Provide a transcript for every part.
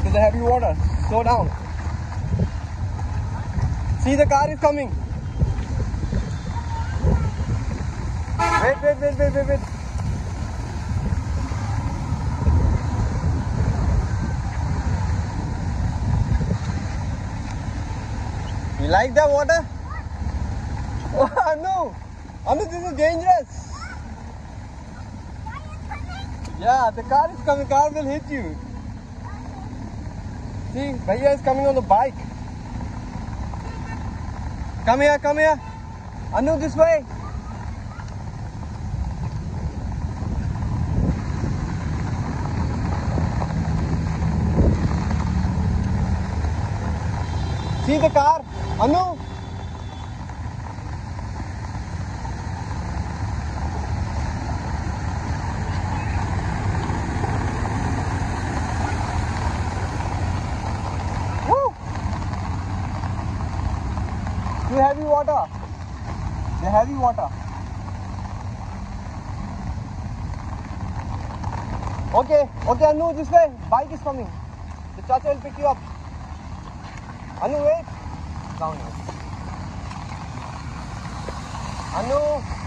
to the heavy water. Slow down. See, the car is coming. Wait. You like that water? Oh, no. Anu, this is dangerous. Yeah, the car is coming. Car will hit you. See, Bhaiya is coming on the bike. Come here. Anu, this way. See the car? Anu? Woo! Too heavy water. The heavy water. Okay, Anu, this way. Bike is coming. The chacha will pick you up. Anu, wait. Down here. Anu.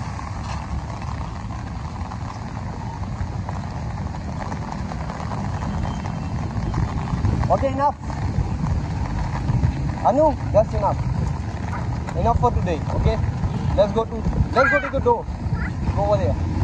Okay, enough. Anu, that's enough. Enough for today, okay? Let's go to the door. Go over there.